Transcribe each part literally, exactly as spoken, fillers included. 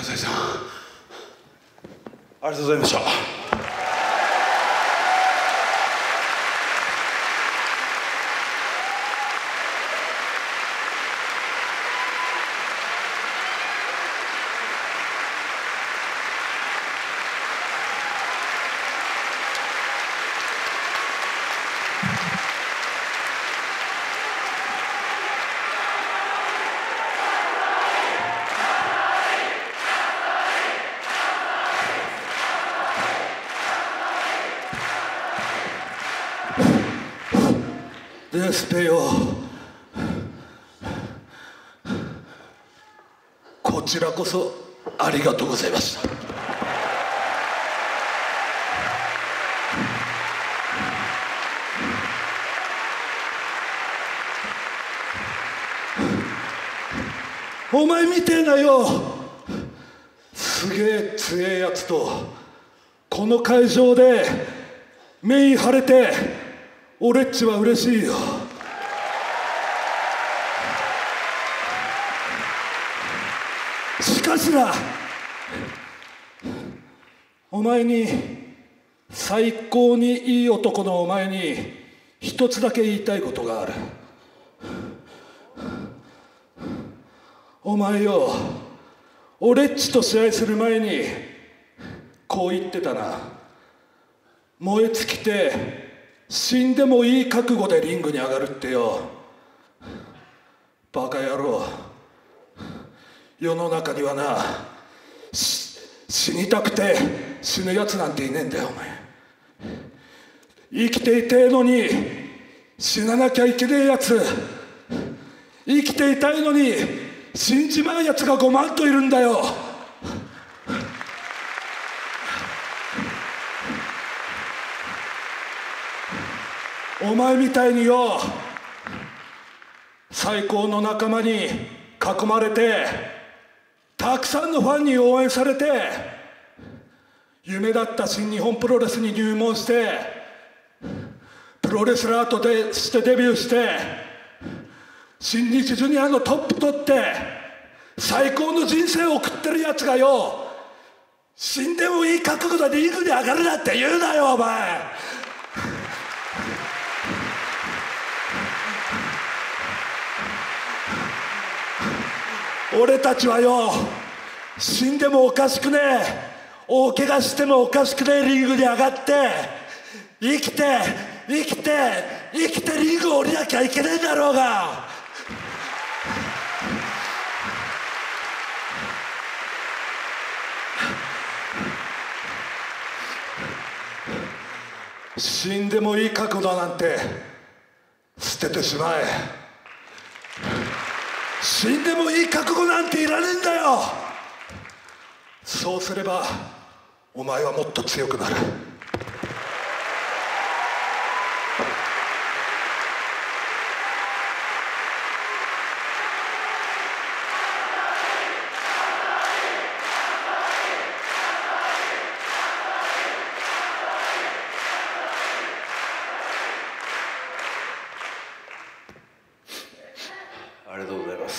葛西さん、ありがとうございました。デスペよ、こちらこそありがとうございました。お前みてえなよ、すげえ強えやつとこの会場でメイン晴れて俺っちは嬉しいよ。しかしな、お前に、最高にいい男のお前に一つだけ言いたいことがある。お前よ、俺っちと試合する前にこう言ってたな。燃え尽きて死んでもいい覚悟でリングに上がるってよ。バカ野郎、世の中にはな、死にたくて死ぬやつなんていねえんだよ。お前生きていてえのに死ななきゃいけねえやつ、生きていたいのに死んじまうやつがごまんといるんだよ。お前みたいによ、最高の仲間に囲まれてたくさんのファンに応援されて、夢だった新日本プロレスに入門してプロレスラーとでしてデビューして、新日ジュニアのトップ取って最高の人生を送ってるやつがよ、死んでもいい覚悟でリングに上がるなって言うなよ。お前俺たちはよ、死んでもおかしくねえ、大怪我してもおかしくねえリングに上がって生きて生きて生きてリングを降りなきゃいけねえんだろうが。死んでもいい覚悟だなんて捨ててしまえ。死んでもいい覚悟なんていらねえんだよ。そうすればお前はもっと強くなる。ありがとうございます。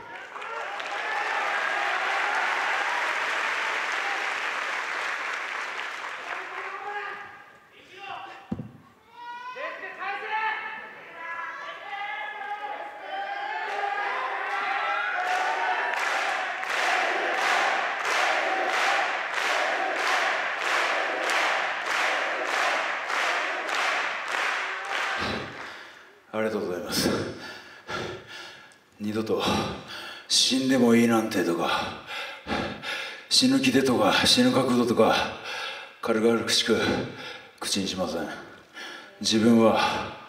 ありがとうございます。二度と死んでもいいなんてとか、死ぬ気でとか死ぬ覚悟とか軽々しく口にしません。自分は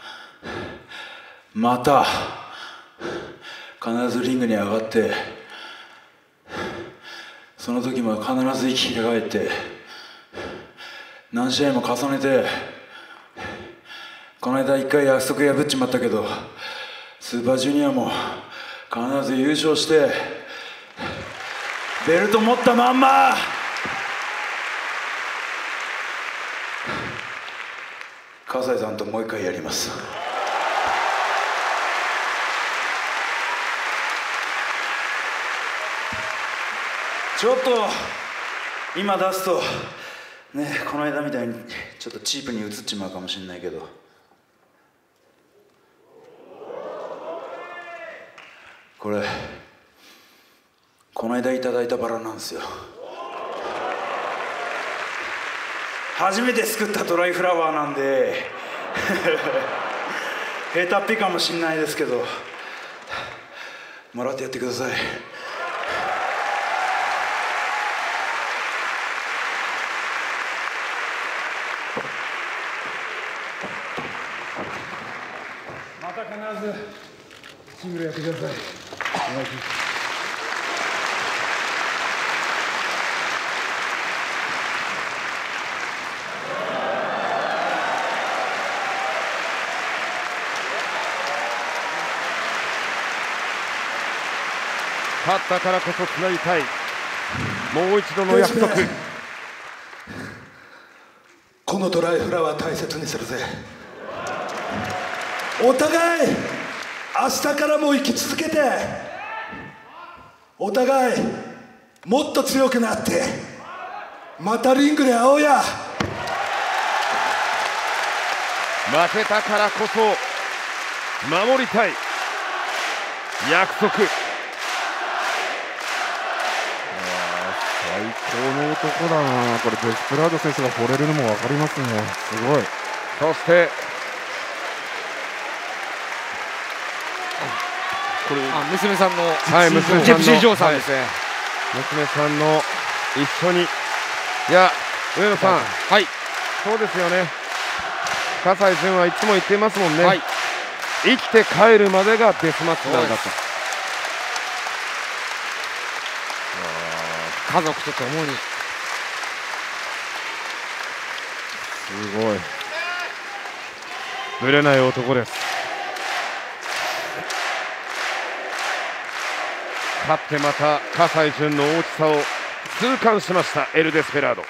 また必ずリングに上がって、その時も必ず生き返って何試合も重ねて、この間一回約束破っちまったけどスーパージュニアも必ず優勝してベルト持ったまんま葛西さんともう一回やります。 ちょっと今出すとね、この間みたいにちょっとチープに映っちまうかもしれないけど、これこの間いただいたバラなんですよ。初めて作ったドライフラワーなんで下手っぴかもしんないですけど、もらってやってください。 また必ずシングルやってください。お願いします。 勝ったからこそつなぎたい、もう一度の約束。 このドライフラワー大切にするぜ。お互い明日からも生き続けて、お互いもっと強くなって、またリングで会おうや。 負けたからこそ守りたい約束。 最高の男だな。これデスペラード選手が惚れるのも分かりますね。すごい。 そしてこれあ娘さんの、 はい、娘さんのジェプシー・ジョーさんですね、はい、 娘さんの一緒に。いや上野さん、 はい、 そうですよね。葛西潤はいつも言っていますもんね、はい、生きて帰るまでがデスマッチなんだと。 家族と共に。 すごいぶれない男です。勝ってまた葛西潤の大きさを痛感しましたエル・デスペラード。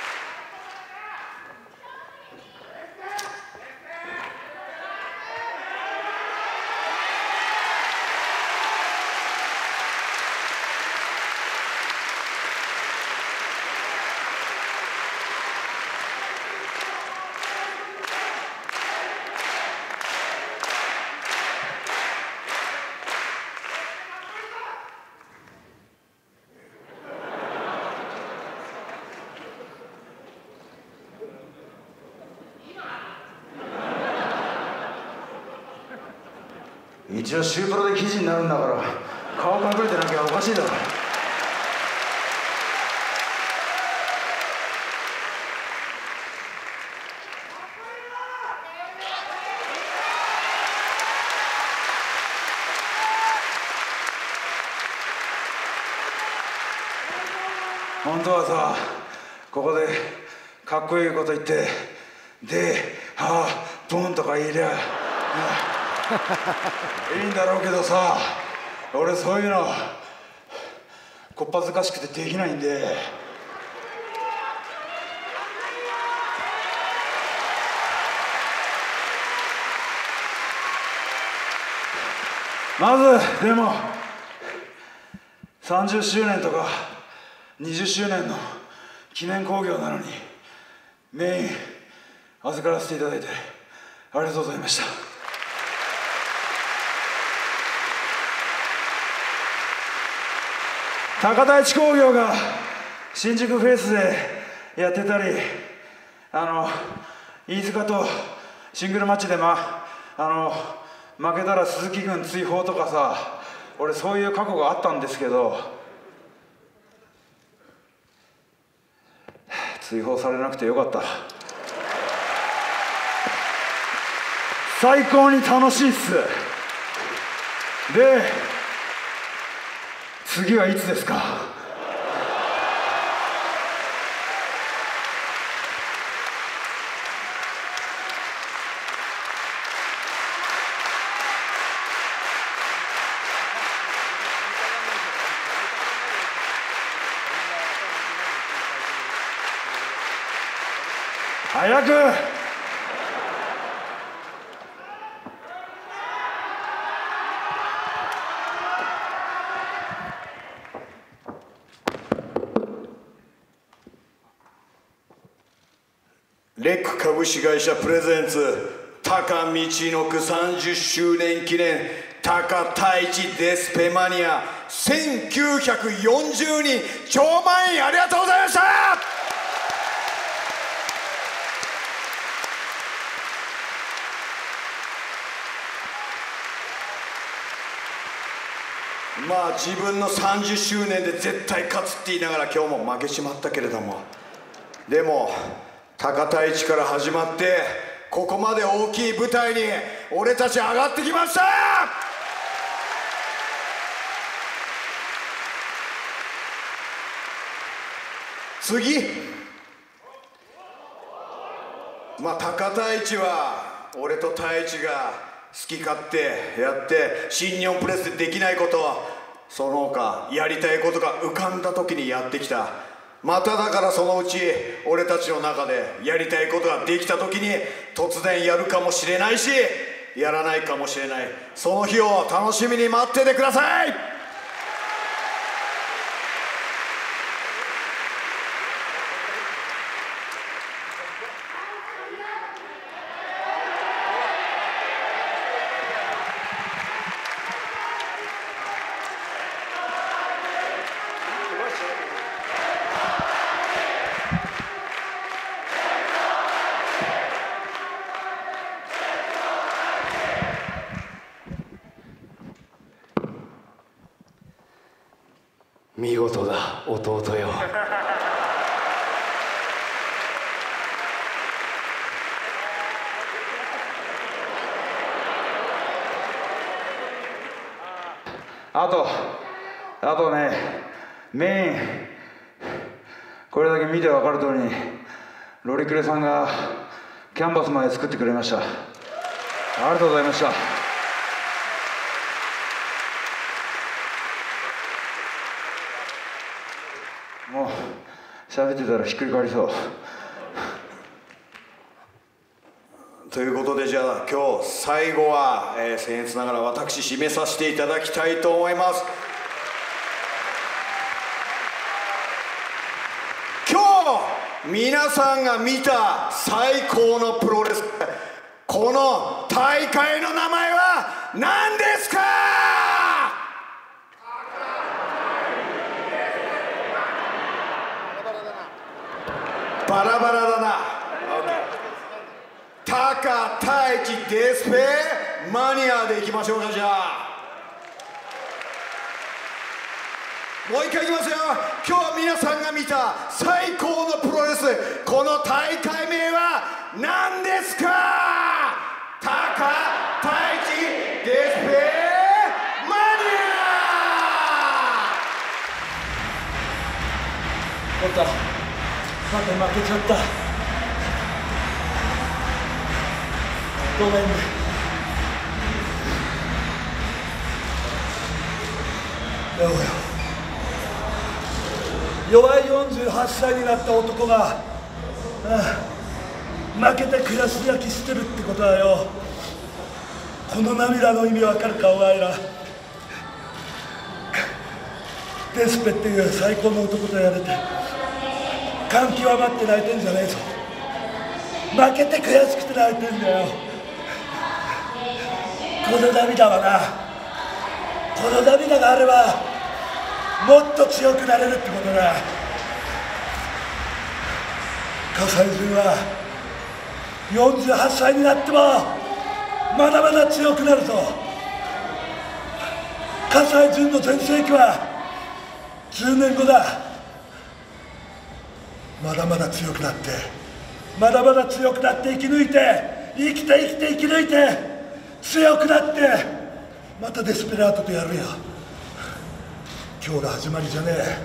一応シュープロで記事になるんだから顔隠れてなきゃおかしいだろ。本当はさ、ここでかっこいいこと言ってで「はあボン」とか言いりゃいいんだろうけどさ、俺そういうのこっぱずかしくてできないんで。まずでもさんじゅっしゅうねんとかにじゅっしゅうねんの記念興行なのにメイン預からせていただいてありがとうございました。高田一工業が新宿フェイスでやってたり、あの飯塚とシングルマッチで、ま、あの負けたら鈴木軍追放とかさ、俺そういう過去があったんですけど、追放されなくてよかった。最高に楽しいっす。で次はいつですか？早く。 レック株式会社プレゼンツ高道のくさんじゅっしゅうねん記念高太一デスペマニアせんきゅうひゃくよんじゅうにん超満員ありがとうございました。まあ自分のさんじゅっしゅうねんで絶対勝つって言いながら今日も負けちまったけれども、でも高太一から始まってここまで大きい舞台に俺たち上がってきました。次、まあ高太一は俺と太一が好き勝手やって新日本プレスでできないことはその他やりたいことが浮かんだ時にやってきた。まただからそのうち俺たちの中でやりたいことができた時に突然やるかもしれないしやらないかもしれない。その日を楽しみに待っててください。 見事だ弟よ。 あとあとねメインこれだけ見て分かる通りにロリクレさんがキャンバスまで作ってくれました。ありがとうございました。もう喋ってたらひっくり返りそう。 ということでじゃあ今日最後は、えー、僭越ながら私締めさせていただきたいと思います。今日皆さんが見た最高のプロレス、この大会の名前は何ですか？バラバラだな。高太一デスペマニアでいきましょうか。じゃあもう一回いきますよ。今日皆さんが見た最高のプロレス、この大会名は何ですか？高太一デスペマニア。 おったまた負けちゃった。ごめんね。ようよ弱いよんじゅうはっさいになった男が、ああ、負けて悔し泣きしてるってことはよ、この涙の意味わかるかお前ら。デスペっていう最高の男とやれて感極まって泣いてんじゃねえぞ。負けて悔しくて泣いてんだよ。この涙はな、この涙があればもっと強くなれるってことだ。葛西潤はよんじゅうはっさいになってもまだまだ強くなるぞ。葛西潤の全盛期はじゅうねんごだ。まだまだ強くなってまだまだ強くなって生き抜いて生きて生きて生き抜いて強くなってまたデスペラートとやるよ。今日が始まりじゃねえ。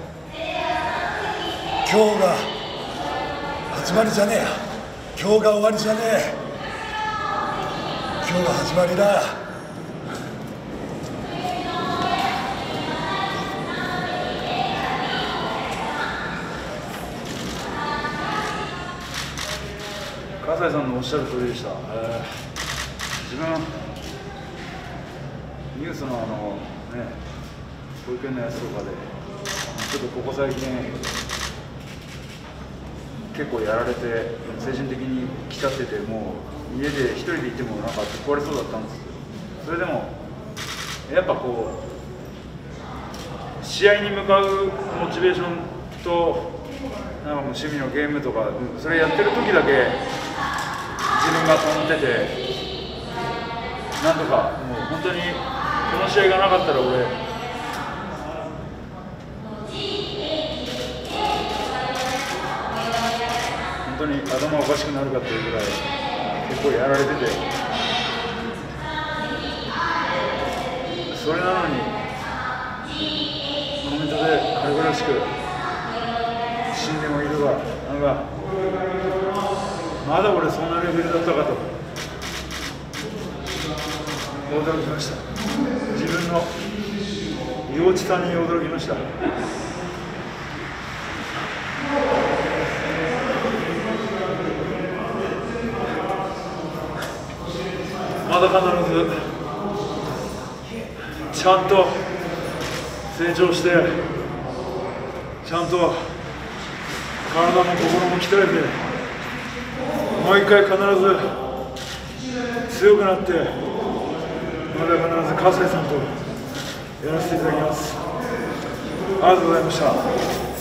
今日が始まりじゃねえや。今日が終わりじゃねえ。今日が始まりだ。 葛西さんのおっしゃる通りでした。えー自分ニュースのあのね保育園のやつとかでちょっとここ最近結構やられて精神的に来ちゃってて、もう家で一人でいてもなんかぶっ壊れそうだったんですけど、それでもやっぱこう試合に向かうモチベーションとなんかもう趣味のゲームとかそれやってる時だけ自分が保ってて、なんとかもう本当にこの試合がなかったら俺本当に頭おかしくなるかっていうぐらい結構やられてて、それなのにコメントで軽々しく死んでもいるわ、なんかまだ俺そんなレベルだったかと驚きました。自分の幼稚さに驚きました。まだ必ずちゃんと成長して、ちゃんと体も心も鍛えて、もう一回必ず強くなって、また必ず葛西さんとやらせていただきます。ありがとうございました。